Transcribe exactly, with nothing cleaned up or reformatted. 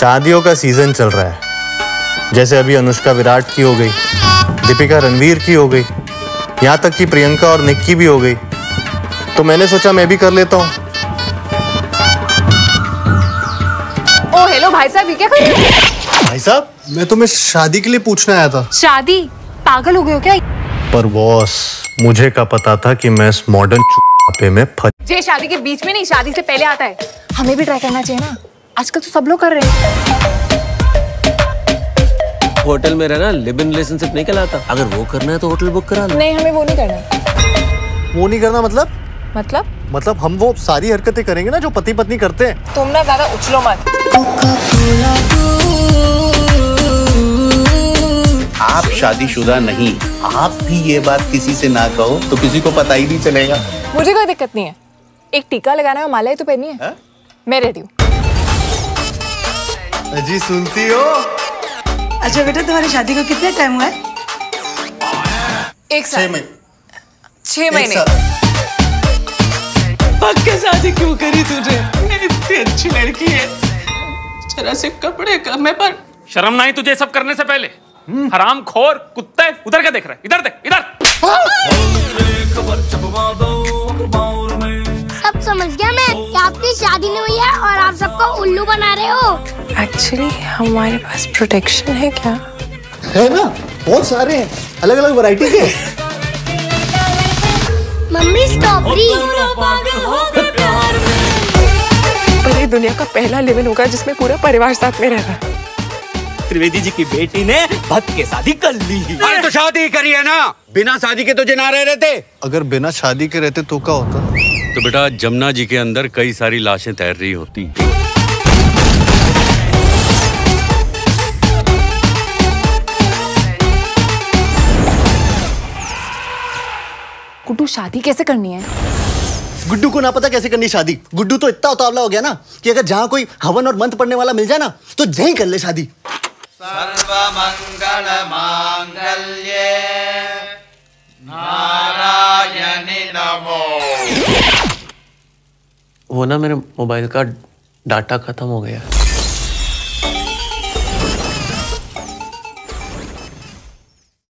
शादियों का सीजन चल रहा है। जैसे अभी अनुष्का विराट की हो गई, दीपिका रणवीर की हो गई, यहाँ तक कि प्रियंका और निक की भी हो गई। तो मैंने सोचा मैं भी कर लेता हूँ। ओ हेलो भाई साहब, ये क्या कर रहे हो? भाई साहब, मैं तुम्हें शादी के लिए पूछने आया था। शादी? पागल हो गए हो क्या? पर बॉस, मुझे क्या पता था कि मैं इस मॉडर्न चुप्पे में फंस। ये शादी के बीच में नहीं, शादी से पहले आता है। हमें भी ट्राई करना चाहिए ना, आजकल तो सब लोग कर रहे हैं। होटल में रहना लिव इन रिलेशनशिप नहीं कहलाता। अगर वो करना है तो होटल बुक करा लो। नहीं, हमें वो नहीं करना। वो नहीं करना मतलब? मतलब मतलब हम वो सारी हरकतें करेंगे ना जो पति पत्नी करते हैं। तुम ना ज्यादा उछलो मत। आप शादीशुदा नहीं, आप भी ये बात किसी से ना कहो तो किसी को पता ही नहीं चलेगा। मुझे कोई दिक्कत नहीं है, एक टीका लगाना है, माला ही तो पहनी है। मैं रेडी हूँ। अजी सुनती हो? अच्छा बेटा, तुम्हारी शादी को कितना टाइम हुआ है? एक साल। छह महीने। छह महीने। पक्के शादी क्यों करी तुझे? इतनी अच्छी लड़की है, जरा से कपड़े कम है पर शर्म नहीं तुझे सब करने से पहले? हराम खोर कुत्ते, उधर क्या देख रहा है? इधर देख, इधर। सब समझ गया मैं कि आपकी शादी नहीं हुई है और आप सबको उल्लू बना रहे हो। एक्चुअली हमारे पास प्रोटेक्शन है क्या? है ना, बहुत सारे हैं, अलग अलग वैरायटी के। Mummy strawberry. पर ये दुनिया का पहला लिव-इन होगा जिसमें पूरा परिवार साथ में रहेगा। त्रिवेदी जी की बेटी ने भक्त के शादी कर ली। अरे तो शादी करी है ना, बिना शादी के तुझे ना रह रहते। अगर बिना शादी के रहते तो क्या होता? तो बेटा, जमुना जी के अंदर कई सारी लाशें तैर रही होती। गुड्डू, शादी कैसे करनी है? गुड्डू को ना पता कैसे करनी शादी। गुड्डू तो इतना उतावला हो गया ना कि अगर जहाँ कोई हवन और मंत्र पढ़ने वाला मिल जाए ना तो यहीं कर ले शादी। सर्वमंगल मांगल्ये नारायणी नमो। वो ना मेरे मोबाइल का डाटा खत्म हो गया।